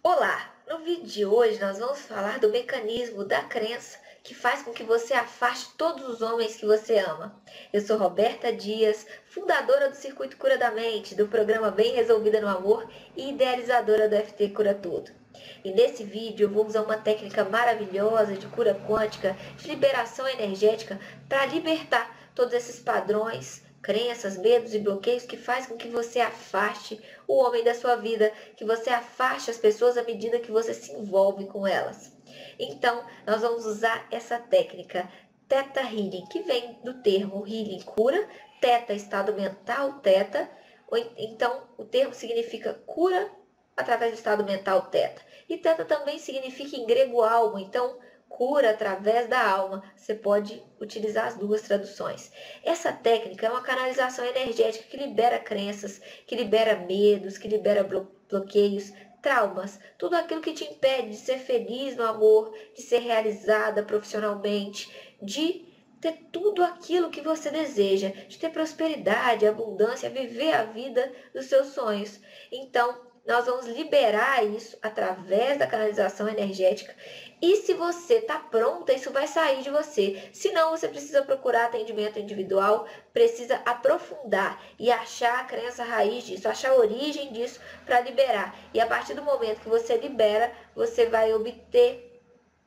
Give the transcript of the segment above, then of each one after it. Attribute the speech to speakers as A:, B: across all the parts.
A: Olá! No vídeo de hoje nós vamos falar do mecanismo da crença que faz com que você afaste todos os homens que você ama. Eu sou Roberta Dias, fundadora do Circuito Cura da Mente, do programa Bem Resolvida no Amor e idealizadora do FT Cura Tudo. E nesse vídeo eu vou usar uma técnica maravilhosa de cura quântica, de liberação energética, para libertar todos esses padrões, crenças, medos e bloqueios que faz com que você afaste o homem da sua vida, que você afaste as pessoas à medida que você se envolve com elas. Então, nós vamos usar essa técnica Theta Healing, que vem do termo Healing cura, Theta estado mental, Theta, então o termo significa cura através do estado mental, Theta. E Theta também significa em grego alma, então cura através da alma. Você pode utilizar as duas traduções. Essa técnica é uma canalização energética que libera crenças, que libera medos, que libera bloqueios, traumas, tudo aquilo que te impede de ser feliz no amor, de ser realizada profissionalmente, de ter tudo aquilo que você deseja, de ter prosperidade, abundância, viver a vida dos seus sonhos. Então, nós vamos liberar isso através da canalização energética. E se você está pronta, isso vai sair de você. Se não, você precisa procurar atendimento individual, precisa aprofundar e achar a crença raiz disso, achar a origem disso para liberar. E a partir do momento que você libera, você vai obter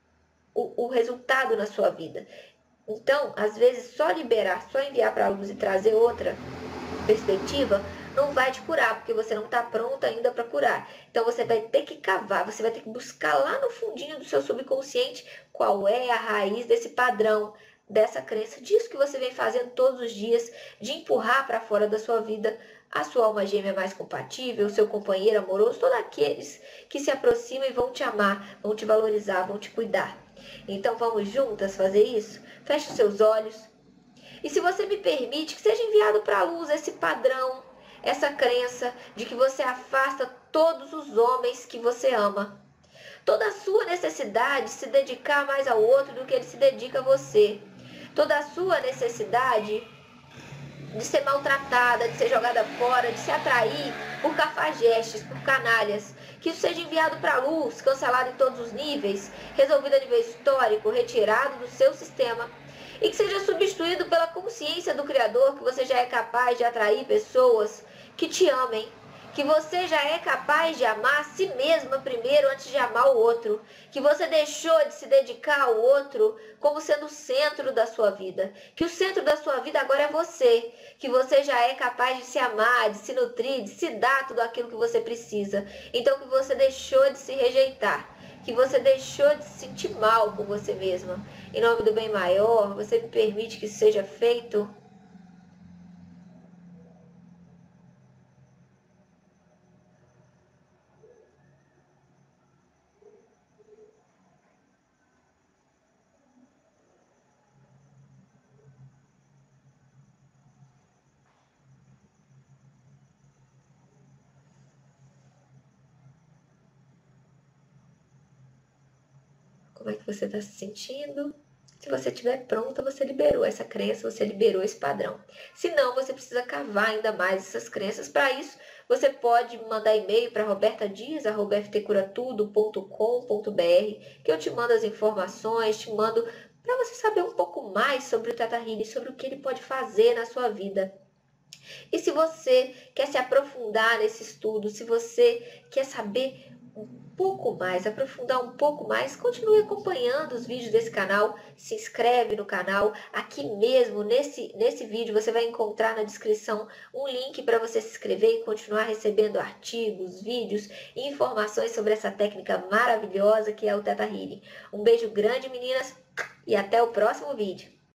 A: o resultado na sua vida. Então, às vezes, só liberar, só enviar para a luz e trazer outra perspectiva não vai te curar, porque você não está pronta ainda para curar. Então você vai ter que cavar, você vai ter que buscar lá no fundinho do seu subconsciente qual é a raiz desse padrão, dessa crença, disso que você vem fazendo todos os dias, de empurrar para fora da sua vida a sua alma gêmea mais compatível, o seu companheiro amoroso, todos aqueles que se aproximam e vão te amar, vão te valorizar, vão te cuidar. Então vamos juntas fazer isso? Feche os seus olhos. E se você me permite que seja enviado para a luz esse padrão, essa crença de que você afasta todos os homens que você ama. Toda a sua necessidade de se dedicar mais ao outro do que ele se dedica a você. Toda a sua necessidade de ser maltratada, de ser jogada fora, de se atrair por cafajestes, por canalhas. Que isso seja enviado para a luz, cancelado em todos os níveis, resolvido a nível histórico, retirado do seu sistema. E que seja substituído pela consciência do Criador, que você já é capaz de atrair pessoas que te amem, que você já é capaz de amar a si mesma primeiro antes de amar o outro, que você deixou de se dedicar ao outro como sendo o centro da sua vida, que o centro da sua vida agora é você, que você já é capaz de se amar, de se nutrir, de se dar tudo aquilo que você precisa, então que você deixou de se rejeitar, que você deixou de se sentir mal com você mesma. Em nome do bem maior, você me permite que isso seja feito? Como é que você está se sentindo? Se você estiver pronta, você liberou essa crença, você liberou esse padrão. Se não, você precisa cavar ainda mais essas crenças. Para isso, você pode mandar e-mail para robertadias@ftcuratudo.com.br, que eu te mando as informações, te mando para você saber um pouco mais sobre o Theta Healing, sobre o que ele pode fazer na sua vida. E se você quer se aprofundar nesse estudo, se você quer saber um pouco mais, aprofundar um pouco mais, continue acompanhando os vídeos desse canal, se inscreve no canal. Aqui mesmo, nesse vídeo, você vai encontrar na descrição um link para você se inscrever e continuar recebendo artigos, vídeos e informações sobre essa técnica maravilhosa que é o Theta Healing. Um beijo grande, meninas, e até o próximo vídeo.